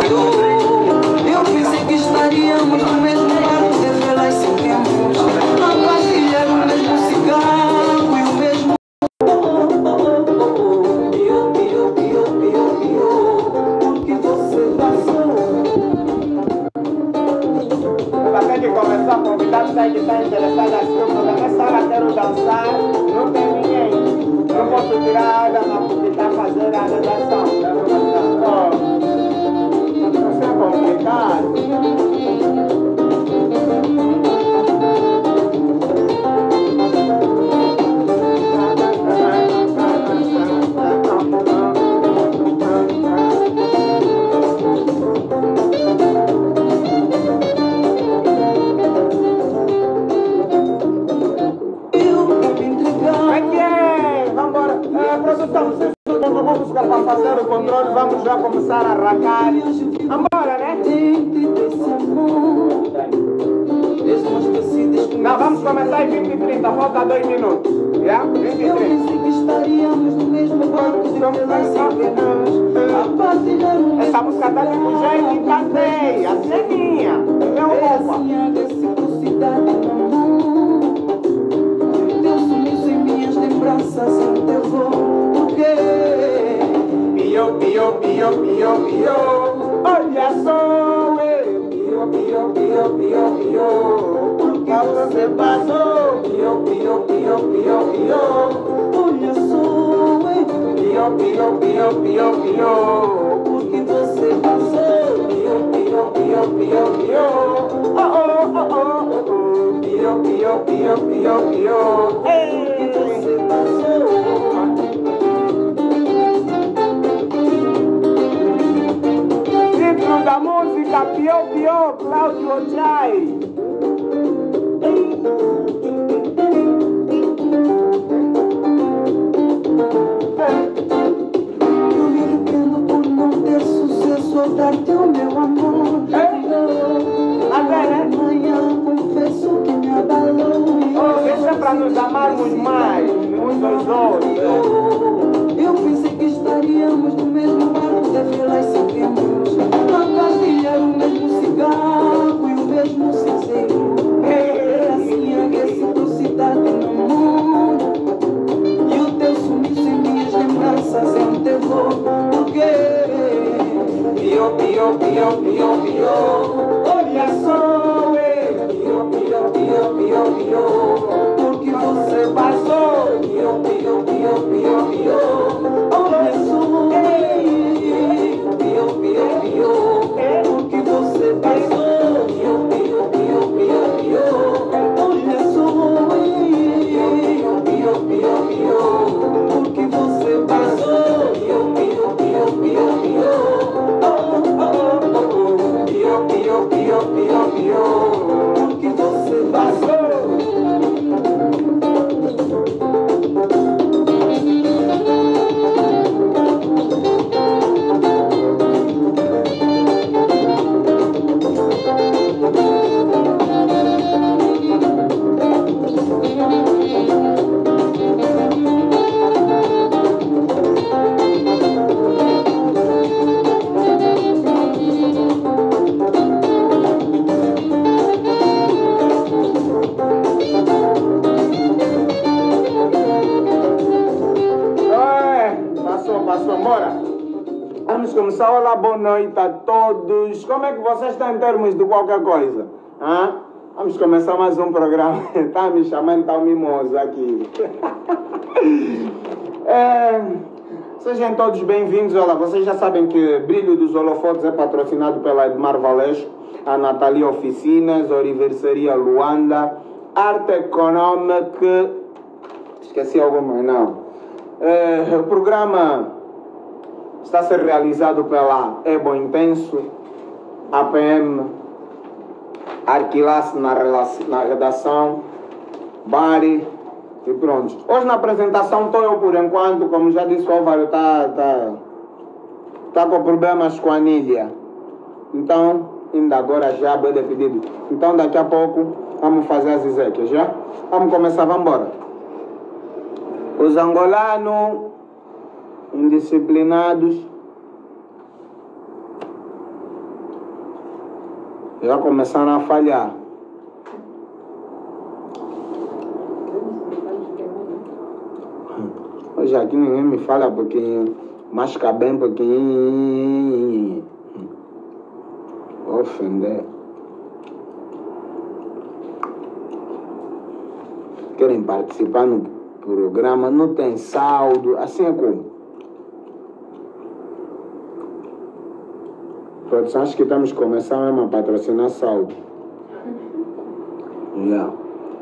Eu pensei que estaríamos no mesmo barco de velas sem tempos, a partilhar o mesmo cigarro e o mesmo. Porque você passou. Vai ter que começar a convidar você que está interessado assim, eu vou nessa hora quero dançar, não tem ninguém. Não posso tirar a Adama porque está fazendo a redação. Isso é complicado. Vamos buscar para fazer o controle, vamos já começar a arrancar. Vambora, né? Não, vamos começar em 20 e 30, falta 2 minutos. Já? 20 e 30. Eu pensei que estaríamos no mesmo barco de velas sem tempos, a partilhar o mesmo. Essa música tá tipo jeito, encantei, a ceninha. Meu roupa. Assim a reciprocidade no mundo. Teu sumiço em minhas lembranças sem teu voo. Porque Pio, pio, pio, pio, pio. Olha só, pio, pio, pio, pio, pio. Porque você passou. Pio, pio, pio, pio, pio. olha só, Pio, pio, pio, pio, pio. porque você passou. Pio, pio, pio, pio, pio. Oh, oh, oh, oh, oh. Pio, pio, pio, pio, pio. Porque você passou. Título da música Pio Pio, Cláudio Ochai. Eu me arrependo por não ter sucesso ao dar-te o meu amor. Amanhã confesso que me abalou. Deixa pra nos amarmos mais, uns dois outros. Eu pensei que estaríamos no mesmo barco de velas sem tempos, a partilhar o mesmo cigarro e o mesmo sincero. Assim a reciprocidade no mundo. E o teu sumiço em minhas lembranças é um terror. Porque Pio, pio, pio, pio, pio. Olha só, pio, pio, pio, pio, pio. porque você Passou, pio, pio, pio, pio, pio. olha só, Pio, pio, pio. porque você passou. Pio, pio, pio, pio, pio. Olha só, Pio, pio, pio. porque você passou. Pio, pio, pio, pio, pio. Pio, pio, pio, pio, pio. Porque você passou. Passou, bora. Vamos começar. Olá, boa noite a todos. Como é que vocês estão em termos de qualquer coisa? Hã? Vamos começar mais um programa. Tá me chamando, tá um mimoso aqui. Sejam todos bem-vindos. Olha, vocês já sabem que Brilho dos Holofotes é patrocinado pela Edmar Valesco, a Natalia Oficinas, Oriversaria Luanda, Arte Econômica. Esqueci alguma, não. O programa está a ser realizado pela Ebo Intenso, APM, Arquilace na redação, Bari e pronto. Hoje na apresentação estou eu por enquanto, como já disse o Álvaro, tá com problemas com a anilha. Então, ainda agora já bem de pedido. Então daqui a pouco vamos fazer as exéquias, já? Vamos começar, vamos embora. Os angolanos indisciplinados Já começaram a falhar. Hoje aqui ninguém me fala pouquinho, masca bem pouquinho. Vou ofender. Querem participar no programa, não tem saldo, assim é como? Produção, acho que temos que começar mesmo a patrocinar saldo. Já.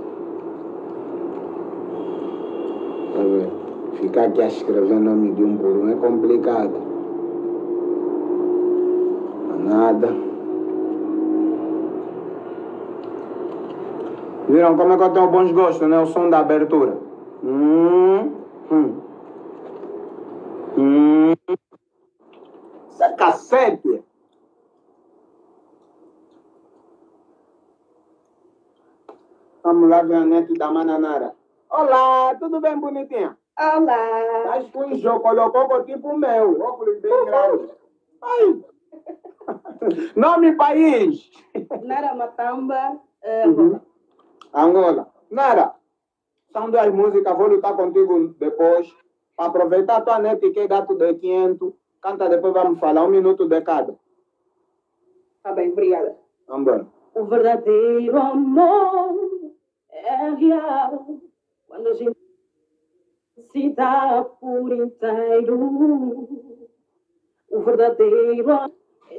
Tá vendo? Ficar aqui a escrever nome de um por um é complicado. Nada. Viram como é que eu tenho bons gostos, né? O som da abertura. Isso é cacete. Vamos lá ver a net da Mananara. Olá, tudo bem, bonitinha? Olá! Estás com um jogo, colocou tipo o meu, óculos bem grandes. Ai! Nome país! Nara Matamba, Angola. Nara, são duas músicas, vou lutar contigo depois. Para aproveitar a tua net que é gato de 500, canta depois, vamos falar, 1 minuto de cada. Tá bem, obrigada. Vamos embora. O verdadeiro amor é real quando a gente se dá por inteiro. O verdadeiro amor é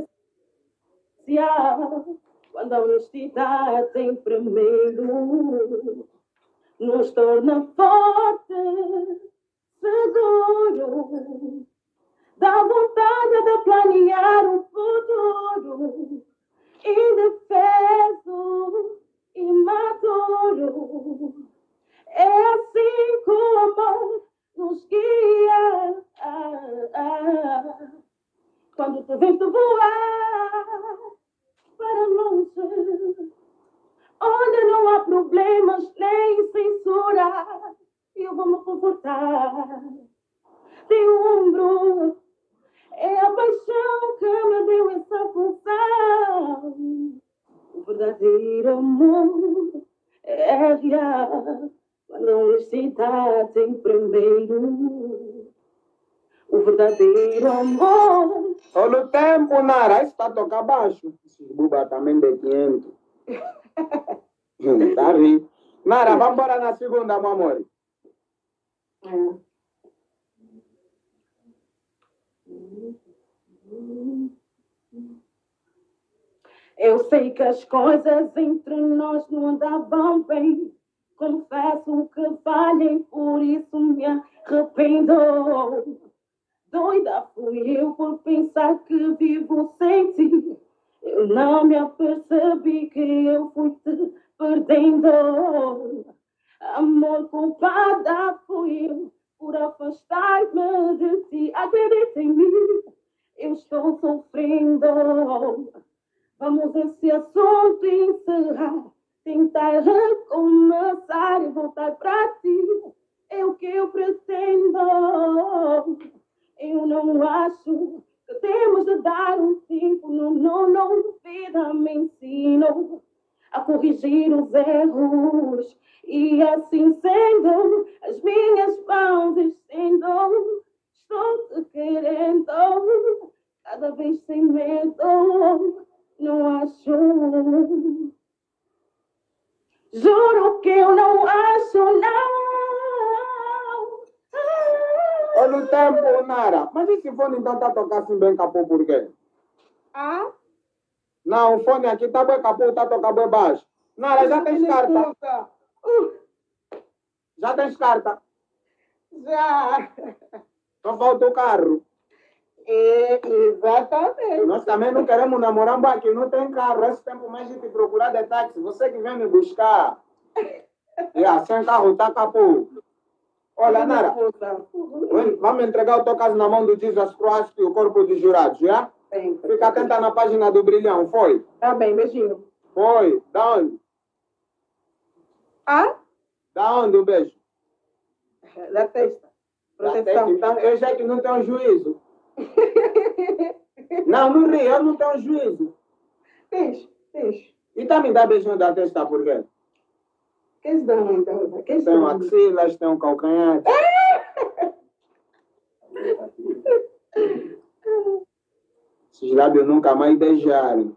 especial quando a honestidade em primeiro nos torna forte, seguro, dá vontade de planear o futuro, indefeso, imaturo. É assim que o amor nos guia. Quando te vês de voar para longe, onde não há problemas nem censura, eu vou me confortar. De ombro, é a paixão que me deu essa função. O verdadeiro amor é real quando a honestidade em primeiro. O verdadeiro amor. Todo o tempo, Nara, isso está a tocar baixo. Esses buba também de 500. Tá rindo. Nara, vamos embora na segunda, meu amor. Eu sei que as coisas entre nós não andavam bem. Confesso que falhei, por isso me arrependo. Doida fui eu por pensar que vivo sem ti. Eu não me apercebi que eu fui te perdendo. Amor, culpada fui eu por afastar-me de ti. Acredita em mim, eu estou sofrendo. Vamos esse assunto encerrar, tentar recomeçar e voltar para ti. É o que eu pretendo. Eu não acho que temos de dar um tempo. Não, vida me ensinou a corrigir os erros. E assim sendo, as minhas mãos estendo. Estou te querendo, cada vez sem medo. Não acho. Juro que eu não acho, não. Olha o tempo, Nara. Mas esse fone então está a tocar assim bem capô por quê? Ah? Não, o fone aqui está bem capô, está a tocar bem baixo. Nara, já tens carta? Já tens carta? Já. Só falta o carro. Exatamente. Nós também não queremos namorar aqui, não tem carro. Esse tempo mais de te procurar de táxi. Você que vem me buscar. Sem carro, tá capô. Olha, Nara, vamos entregar o teu caso na mão do Jesus Christ e o corpo dos jurados, já? Sim. Fica atenta na página do Brilhão, foi? Tá bem, beijinho. Foi. Da onde? Ah? Da onde o beijo? Da testa. Da Proteção. testa. Então, eu já que não tenho juízo. Não ri, eu não tenho juízo. Diz. E também dá beijinho da testa por quê? Que se dá então? Que se Tem dá? axilas, tem um calcanhar. Esses lábios nunca mais beijaram.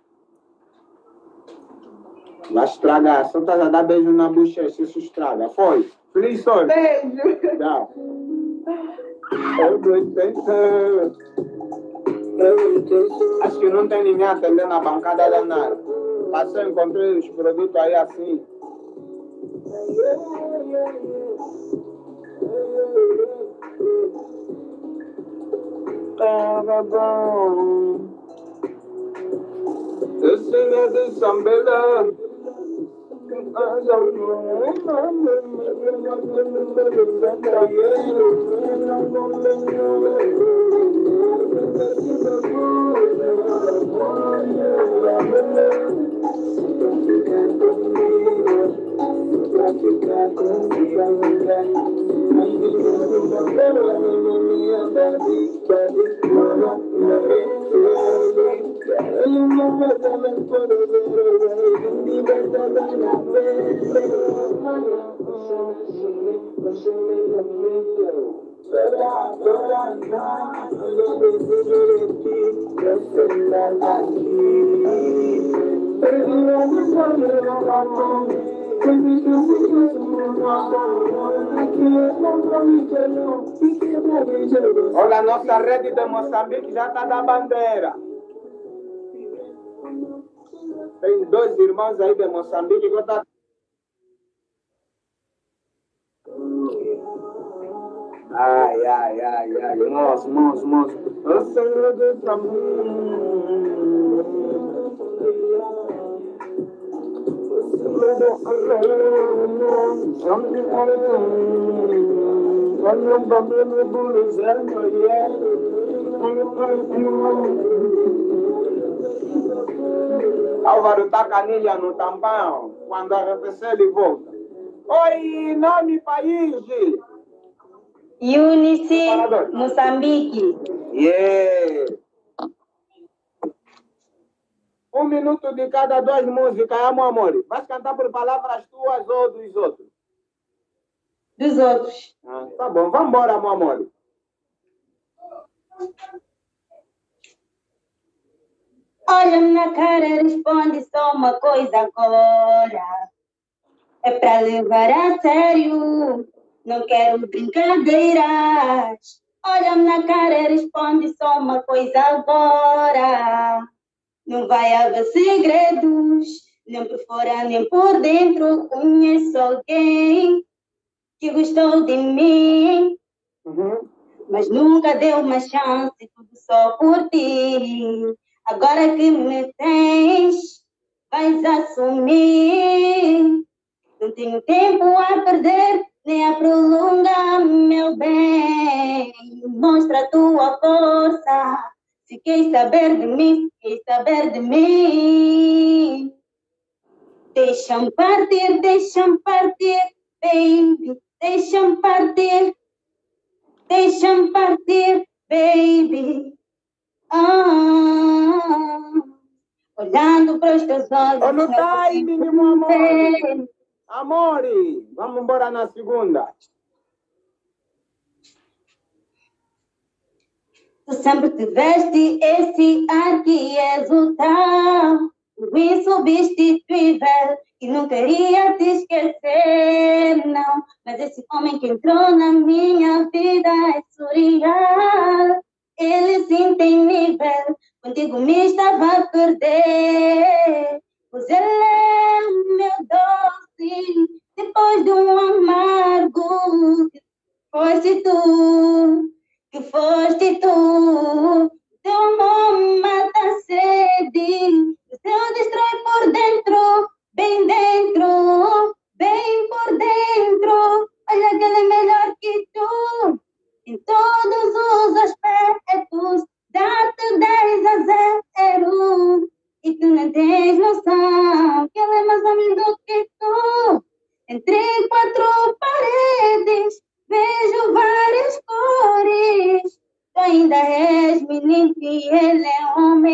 Vai estragar. Só estás a dar beijo na bochecha, isso estraga. Foi. Feliz sorte. Beijo. Tchau. Acho que não tem ninguém atendendo na bancada da Nara. Passei, encontrei os produtos aí assim. Tava bom. Eu sei de Sambela. Olha, a nossa rede de Moçambique já está da bandeira. Tem 2 irmãos aí de Moçambique que estão... Ai, moço. Eu sei de Álvaro tá canilha no tampão. Quando arrefecer, ele volta. Oi, nome país. Eunice, Moçambique. Yeah. 1 minuto de cada 2 músicas, meu amor. Vais cantar por palavras tuas ou dos outros? Dos outros. Tá bom, vamos embora, meu amor. Olha-me na cara, responde só uma coisa agora. É pra levar a sério, não quero brincadeiras. Olha-me na cara, responde só uma coisa agora. Não vai haver segredos, nem por fora nem por dentro. Conheço alguém que gostou de mim, mas nunca deu uma chance, tudo só por ti. Agora que me tens, vais assumir. Não tenho tempo a perder, nem a prolongar, meu bem. Mostra a tua força. Se queres saber de mim, Deixa-me partir, baby. Deixa-me partir, baby. Olhando para os teus olhos. Olha o time, meu amor. Amore, vamos embora na segunda. Tu sempre tiveste esse ar que és o tal, o insubstituível, que não queria te esquecer, não. Mas esse homem que entrou na minha vida é surreal. Ele sim tem nível, contigo me estava a perder. Pois ele é o meu doce, depois de um amargo. Foste tu, que foste tu. Teu amor me mata a sede, o teu destrói por dentro, bem por dentro. Olha que ele é melhor que tu, em todos os aspectos. Dá-te 10 a 0, e tu não tens noção que ele é mais homem do que tu. Entre 4 paredes, vejo várias cores. Tu ainda és menino e ele é homem.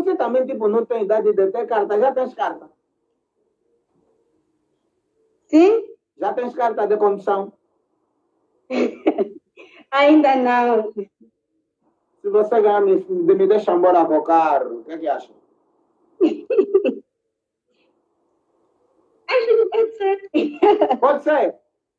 você também, tipo, não tem idade de ter carta. Já tens carta? Sim? Já tens carta de condução? Ainda não. Se você ganhar, me deixa embora com o carro. O que é que acha? Acho que pode ser. Pode ser?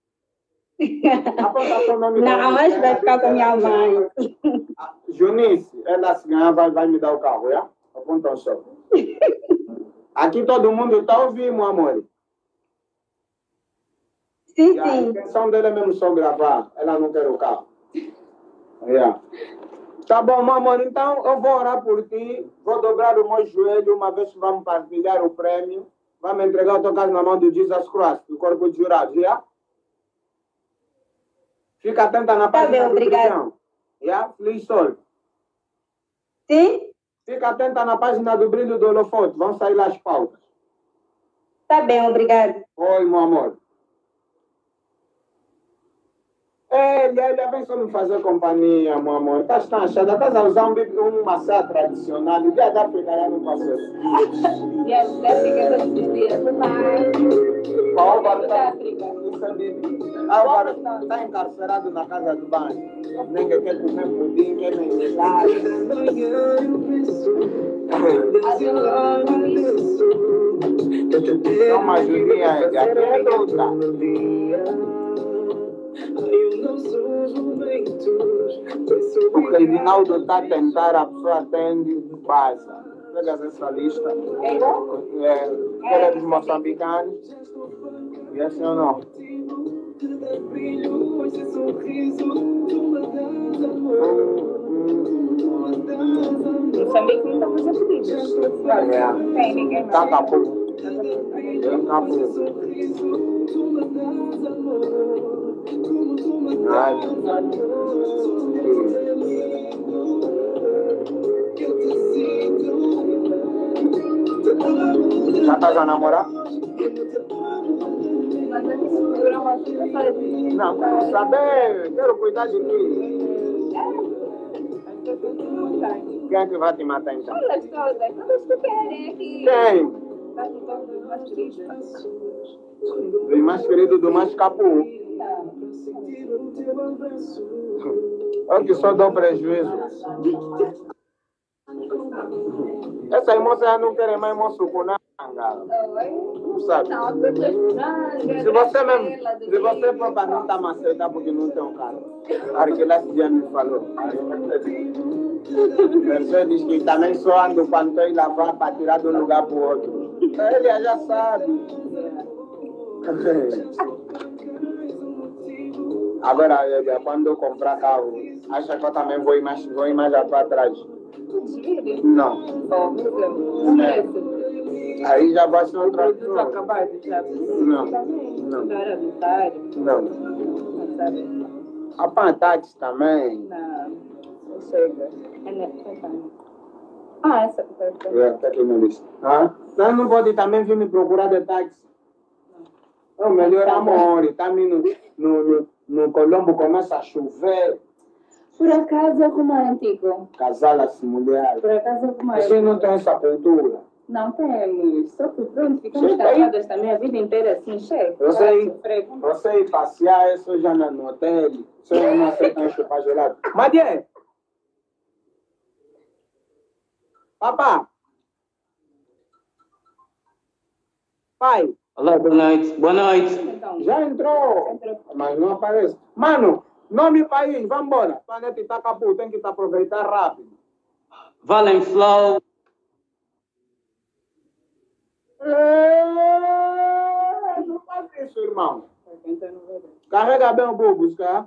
Aponta seu nome. Não, acho que vai ficar com minha mãe. Junice, ela se ganhar vai me dar o carro, já? Aponta o show. Aqui todo mundo está ouvindo, meu amor. Sim, E a sim. intenção dela é mesmo só gravar. Ela não quer o carro. Yeah. Tá bom, meu amor. Então eu vou orar por ti. Vou dobrar o meu joelho uma vez que vamos partilhar o prêmio. Vamos entregar o teu caso na mão do Jesus Christ, do corpo de jurados, já? Fica atenta na página bem, do obrigada. Prisão. Yeah? Feliz Sol. Sim? Fica atenta na página do Brilho do Holofote. Vão sair lá as pautas. Tá bem, obrigado. Oi, meu amor. Ele vem só me fazer companhia, meu amor. Estás achada? Estás a usar um maçã tradicional. O dia da África já não passou. Yes, da África todos os dias. Qual Da está África. está encarcerado na casa do banho. Ninguém quer comer pudim, quer nem gelado. Dá uma ajudinha de ajuda. O Reginaldo está a tentar, a pessoa atende, passa. Pegas essa lista. Ela é dos moçambicanos. E esse eu não. Moçambique não está fazendo pedidos. Não tem ninguém mais. Tá pouco. Tá pouco. Já estás a namorar? Não, quero saber. Quero cuidar de ti. Quem é que vai te matar então? Todas, todas que querem aqui. Quem? Mais queridas. O mais querido do mais capu. Eu que só dou prejuízo. Essa moça já não quer mais moço com nada. Não sabe. Não, tudo é Se você próprio não está maceta porque não tem um carro. Aquela dia me falou. Você diz que também só ando quando estou lavar para tirar de um lugar para o outro. Ele já sabe. Agora, quando eu comprar carro, acha que eu também vou ir mais para trás? Não. Oh, meu Deus. Aí já vai ser outra Tudo coisa. acabado já. Não. Não. Agora habitário. Não. Não sabe. A Pantax também. Não. Não chega. Ah, essa foi. Está aqui na lista. Não, não pode também vir me procurar de táxi. O melhor amor. Está no Colombo, começa a chover. Por acaso é romântico. Casal assim, mulher. Por acaso é romântico. Vocês não têm essa cultura. Não temos. Só que pronto, ficamos Chega aí. casadas também a vida inteira assim, chefe. Você ir passear, isso já no hotel. Você não aceita chupar gelado. Madie! Papá! Pai! Olá, boa noite. Boa noite. Então, Já entrou! Mas não aparece. Mano, nome país, vamos embora. O planeta está capô, tem que aproveitar rápido. Valem Flow. Não faz isso, irmão. Carrega bem o bubus, tá?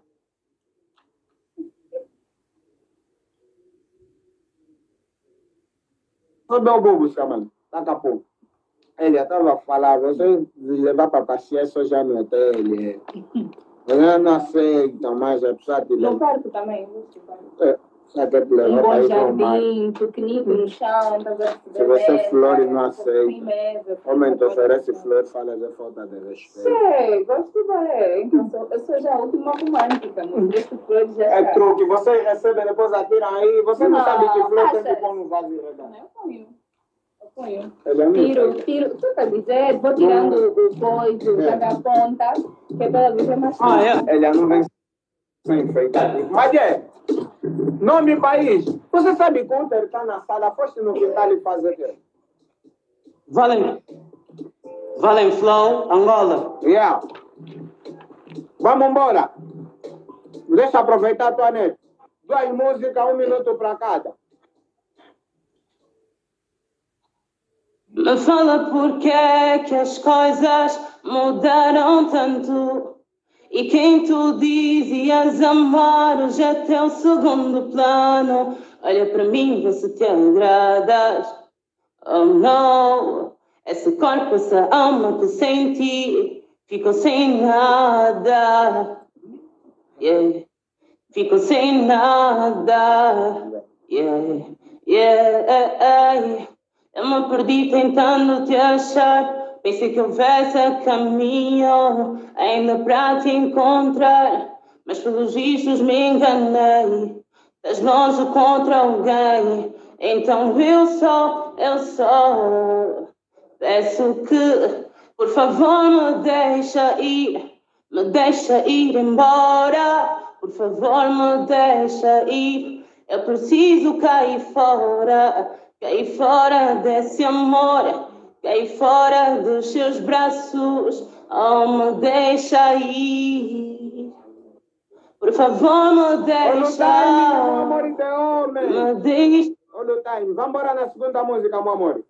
Só bem o bubus, mano. Tá capô. Ele estava a falar, você levar para passear só já no hotel. Você não aceita, mas a pessoa te no leva. parque também. Até Um levar bom para ir ao mar. jardim, piquenique no chão, estás a receber Se você mesa, flores não aceita. sobremesa, Homem te oferece fruta. flores, fala de falta de respeito. Sei, gosto de ver. Então, eu sou já a última romântica, mas este flores já É está. truque, vocês recebem, depois atiram aí. Você não sabe que flor tem que achas? pôr no vaso e regar. Eu ponho. Eu ponho. Ele é muito. Tiro, tu tá a dizer, vou tirando o coiso, cada ponta, que é para viver mais fácil. Ele não vem sem enfeitar. Mas nome e país. Você sabe que o Uter está na sala, foste no quintal e fazer o quê? Valem Flow, Angola. Yeah. Vamos embora. Deixa eu aproveitar a tua net. 2 músicas, 1 minuto para cada. Me fala porque é que as coisas mudaram tanto. E quem tu dizias amar hoje é teu segundo plano. Olha para mim, vê se te agradas. Oh não, esse corpo, essa alma que senti ficou sem nada. Yeah. Ficou sem nada. Yeah. Yeah. Eu me perdi tentando te achar. Pensei que houvesse caminho ainda para te encontrar, mas pelos vistos me enganei. Estás longe contra alguém, então eu só peço que, por favor, me deixa ir embora. Por favor, me deixa ir. Eu preciso cair fora desse amor. Caí fora dos seus braços, oh, me deixa ir. Por favor, me deixa. Olha o time, meu amor de homem. Me deixa. Olha o time. Vamos embora na segunda música, meu amor.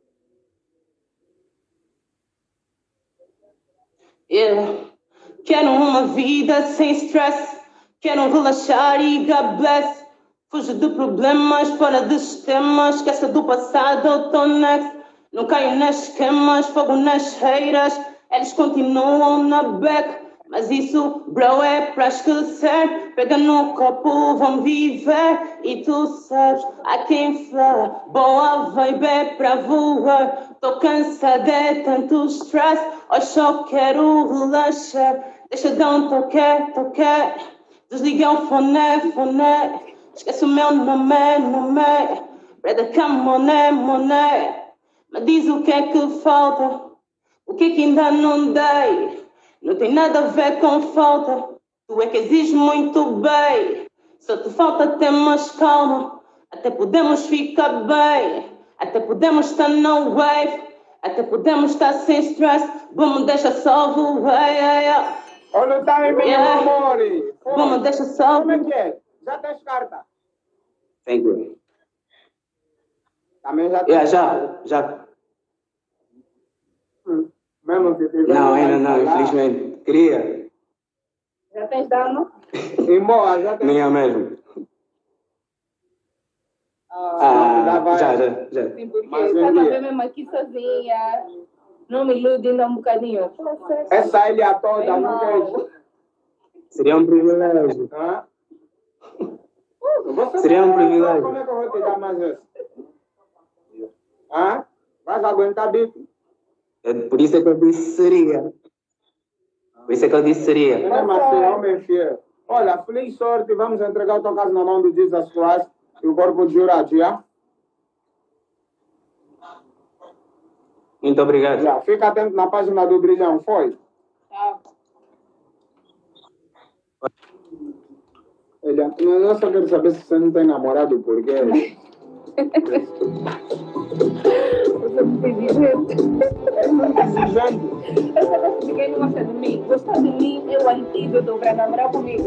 Yeah. Quero uma vida sem stress. Quero relaxar e God bless. Fujo de problemas, fora de sistemas. Esqueça do passado, eu tô next. Não caio nas esquemas, fogo nas reiras. Eles continuam na back, mas isso, bro, é pra esquecer. Pega no copo, vão viver. E tu sabes, há quem fala, boa vibe é pra voar. Tô cansada, é tanto stress. Hoje só quero relaxar. Deixa dar um toque. Desliga o fone. Esquece o meu nome. Brother, come on, money. Mas diz o que é que falta, o que é que ainda não dei. Não tem nada a ver com falta, tu é que exiges muito bem. Só te falta ter mais calma, até podemos ficar bem. Até podemos estar na wave, até podemos estar sem stress. Vamos deixar só voar. Olha o time, meu amor. Vamos deixar só. Como é que é? Já tens carta? Thank you. Também já tens? Já. Mesmo se tiver. Não, ainda não, infelizmente. Queria. Já tens dano? Embora, já tens. Minha mesmo. Já. Sim, porque Mas estás a envia. ver mesmo aqui sozinha. Não me ilude ainda um bocadinho. Essa ilha toda, Bem não mal. tens. Seria um privilégio. Hã? Você Seria um não- privilégio. Como é que eu vou te dar mais esse? Hã? Vais aguentar bico? Por isso é que eu disse seria. Mesmo assim, homem fiel. Olha, feliz sorte, vamos entregar o teu caso na mão do Jesus Christ e o corpo de jurados, já? Muito obrigado. Já. Fica atento na página do Brilhão, foi? Tá. Olha, eu só quero saber se você não tem namorado, porque... Você me tem exigente. É muito exigente. Eu só gosto de quem não gosta de mim. Gostar de mim é o antídoto para namorar comigo.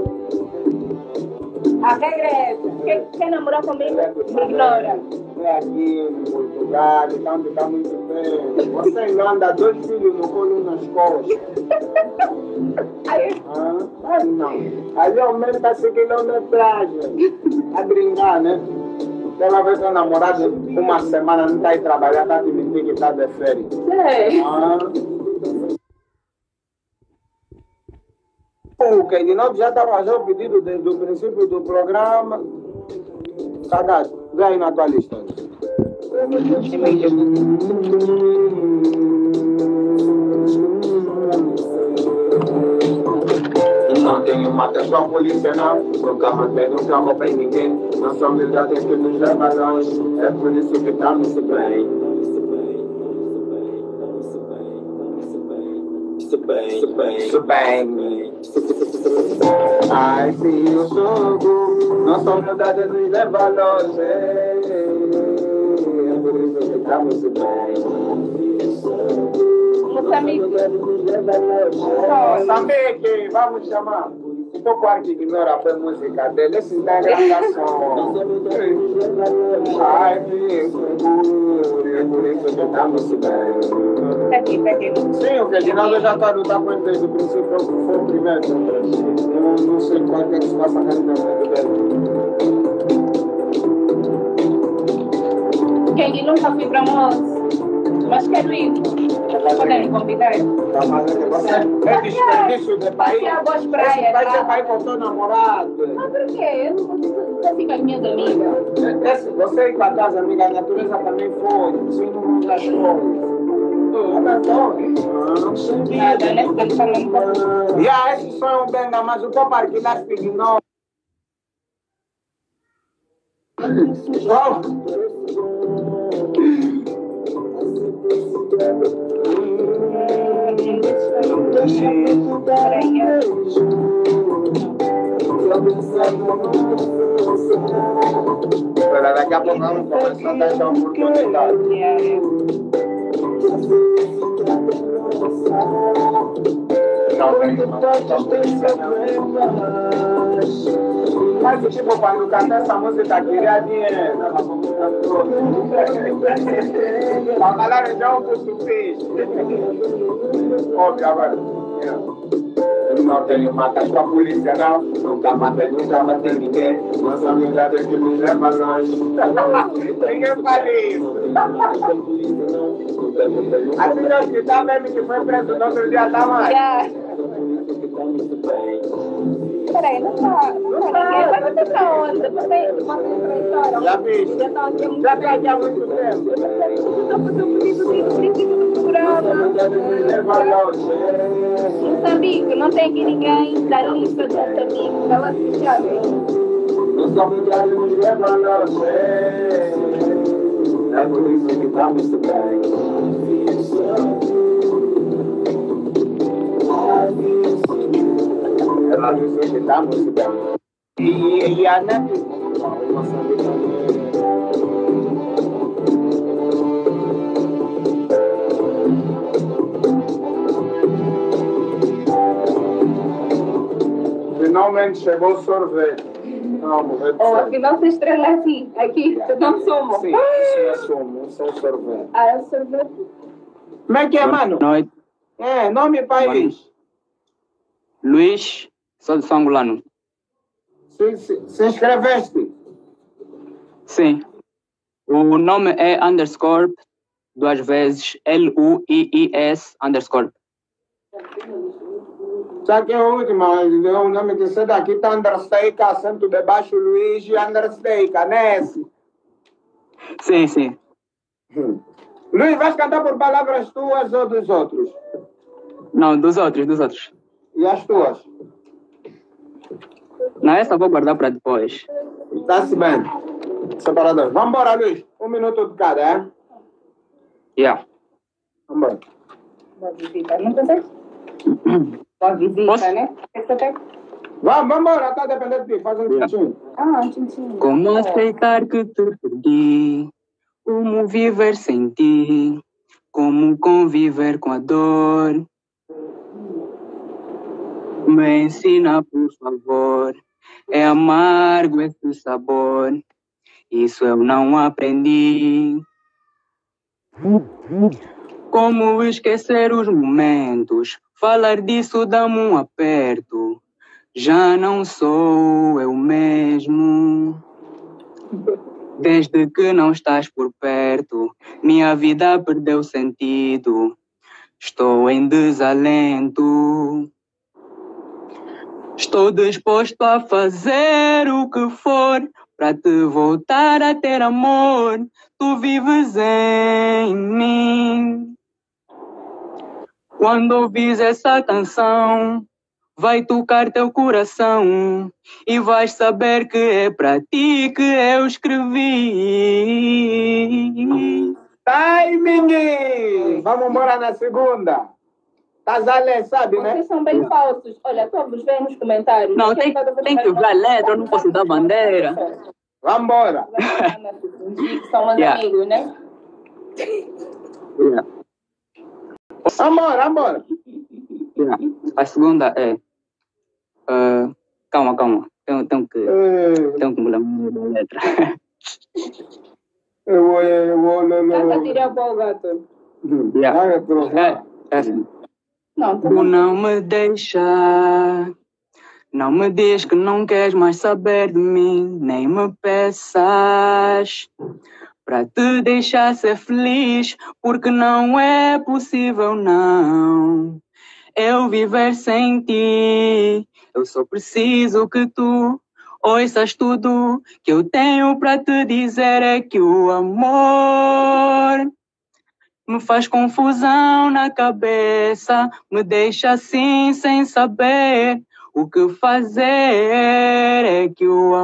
A regra é essa. Quem quer namorar comigo, me ignora. É aqui em Portugal, então fica muito bem. Você ainda anda 2 filhos no colo, um nas costas. Aí, Ah, não. Ali aumenta a quilometragem. A brincar, né? Aquela vez que eu namorado, uma semana não está aí trabalhando, está te mentir que está de férias. sei. Ah. O que de novo já estava já o pedido desde o princípio do programa. Cagaste, vê aí na tua lista. Não tenho mata com a polícia não. Nunca matei, nunca roubei ninguém. Não sou humildade que nos leva longe. É por isso que estamos bem. Isso bem. Ai, sim, eu jogo. Não sou humildade nos leva longe. É por isso que estamos bem. Moçambique. Moçambique, vamos chamar. Um pouco a ignora a música dele, esse da gravação. Ai, por isso que estamos bem. Tá aqui. Sim, o Reginaldo já está com desde o princípio, foi o primeiro. Eu não sei qual é que se passa na realidade dele. Quem nunca fui para Moço, mas quero ir. Vocês podem me convidar? Tá fazendo você? É desperdício de país. Passear boas praias. Vai ser país com seu namorado. Mas por quê? Eu não consigo ficar com as minhas amigas. Você e com a casa, amiga, a natureza também foi. Sim, não das coisas. Nada, né? Porque eles falam um pouco. Esse som é um benga, mas o que partilhar se ignora. Espera, daqui a pouco vamos começar a deixar uma oportunidade. Mas tipo, quando canta essa música, queria dinheiro. A galera já é um custo fixe. Óbvio, agora. Não tenho mata com a polícia, não. Nunca matei ninguém. Nossa humildade é que me leva longe. Ninguém fala isso. Assim não que tá mesmo que foi preso no outro dia, tá mais. Peraí, não tá. Vai você pra onde? Já vi. Já tá aqui há muito tempo. Estou fazendo um pedido de princípio do programa. Moçambique, não tem aqui ninguém da lista de Moçambique. Ela se chama. Nossa humildade nos leva longe. É por isso que estamos bem. Ela disse que estamos bem. E a Neto, finalmente chegou o sorvete. Afinal, se estrela aqui. Aqui, não somos. Sim, isso é somo, isso é sorvete. É sorvete. Como é que é, mano? Boa noite. Nome e país. Luiz, sou de São Angolano. Se inscreveste? Sim. O nome é underscore, 2 vezes, LUIIS underscore. Sabe que é o último? O nome que você daqui está understake, acento de baixo, Luiz e understake, nesse. Sim. Luiz, vais cantar por palavras tuas ou dos outros? Não, dos outros. E as tuas? Não, essa vou guardar para depois. Está-se bem. Separador. Vamos embora, Luiz. 1 minuto de cada, é? Yeah. Vamos embora. Boa visita, não consegue? Boa visita, Posso? né? Vamos embora, está dependendo de ti. Faz um tchim. Ah, tchim. Como aceitar que te perdi? Como viver sem ti? Como conviver com a dor? Me ensina, por favor. É amargo esse sabor. Isso eu não aprendi. Como esquecer os momentos? Falar disso dá-me um aperto. Já não sou eu mesmo. Desde que não estás por perto, minha vida perdeu sentido. Estou em desalento. Estou disposto a fazer o que for Pra te voltar a ter amor, tu vives em mim. Quando ouvis essa canção, vai tocar teu coração e vais saber que é pra ti que eu escrevi. Timing! Vamos embora na segunda. Estás a ler, sabe, né? Vocês são bem falsos. Olha, todos vêm nos comentários. Não, tem que ver a letra, eu não posso dar bandeira. Vamos embora. São meus Yeah. amigos, né? Yeah. Vamos embora. Yeah. A segunda é... calma. Tenho que mudar a letra. Tenta tirar para o gato. Yeah. É assim. Não, Tu não me deixa, não me diz que não queres mais saber de mim, nem me peças para te deixar ser feliz, porque não é possível não eu viver sem ti. Eu só preciso que tu ouças tudo que eu tenho para te dizer, é que o amor me faz confusão na cabeça, me deixa assim sem saber o que fazer. É que o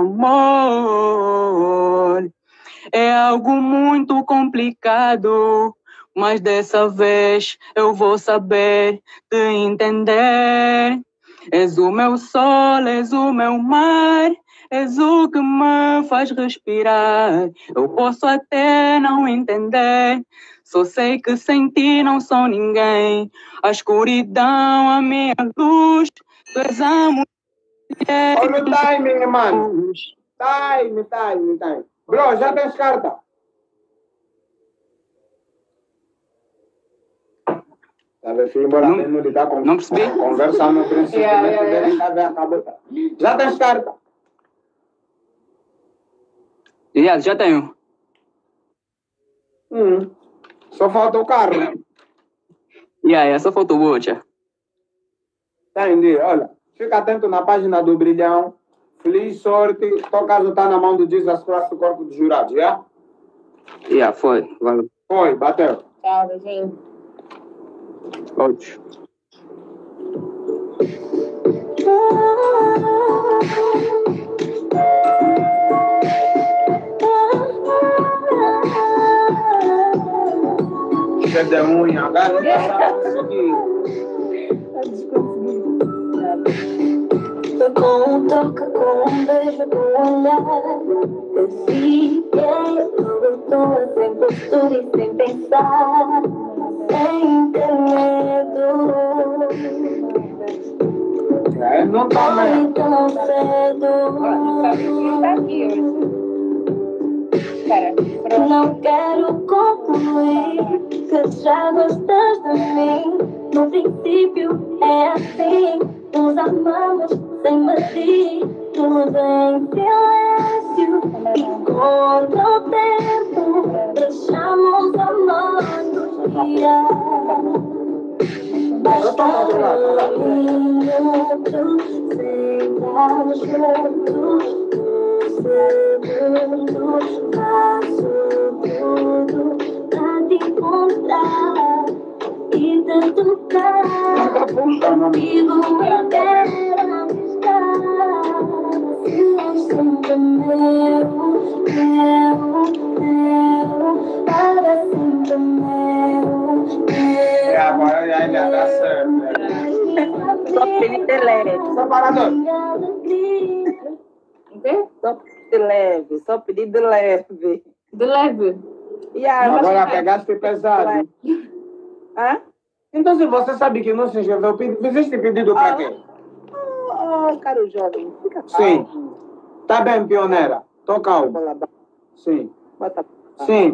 amor é algo muito complicado, mas dessa vez eu vou saber te entender. És o meu sol, és o meu mar, és o que me faz respirar. Eu posso até não entender, só sei que sem ti não sou ninguém. A escuridão, a minha luz, tu és a mulher. Olha o timing, mano. Time. Bro, já tens carta? Sabe, fui embora mesmo de estar Não percebi? conversando no princípio. Acabou. Já tens carta? Já tenho. Só falta o carro. Só falta o Bocha. Entendi. Olha, fica atento na página do Brilhão. Feliz sorte. Teu caso está na mão do Jesus Christ do Corpo dos Jurados, já? Foi. Valeu. Foi, bateu. Tchau, beijinho. Outros. Cheio de unha, agora não vai conseguir. Foi com um toque, com um beijo, com um olhar. Eu fiquei toda sem postura e sem pensar, sem ter medo. Não tá Foi mesmo. tão cedo. Sabe quem está aqui hoje? Espera, pronto. Não quero concluir que já gostas de mim. No princípio é assim, nos amamos sem medir, tudo em silêncio. E contra o tempo deixamos amados guiar. Basta minutos sem estar juntos. Segundos, faço tudo pra te encontrar e te tocar. Comigo eu quero estar. Se és sempre meu, para sempre meu. Agora ainda dá certo. Só pedir de leve. Só parador. O quê? Só pedir de leve. Só pedir de leve. De leve. Agora pegaste pesado. Hã? Então, se você sabe que não se inscreveu, fizeste pedido para quê? Caro jovem, fica calmo. Sim. Tá bem, pioneira. Tô calmo. Sim. Bota. Sim.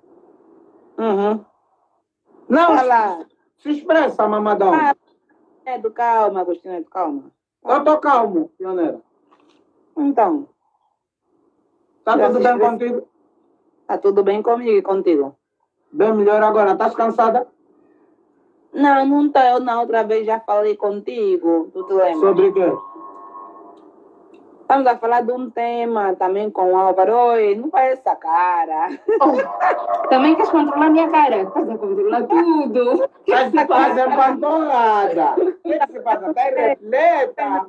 Não, Fala. se expressa, mamadão. Calma, Agostinho, calma. Eu tô calmo, pioneira. Então, Tá Já tudo se bem expressa. contigo? tá tudo bem comigo e contigo? Bem melhor agora. Estás cansada? Não tô. Eu na outra vez já falei contigo. Tu te lembra? Sobre o quê? Estamos a falar de um tema também com o Álvaro. Oi, não faz essa cara. Também queres controlar a minminha cara? Estás a controlar tudo. Mas se faz empantonada. O que se passa? Está refleta.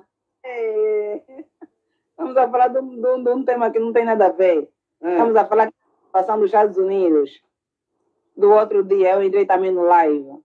Estamos a falar de um tema que não tem nada a ver. Estamos a falar da situação dos Estados Unidos. Do outro dia, eu entrei também no live.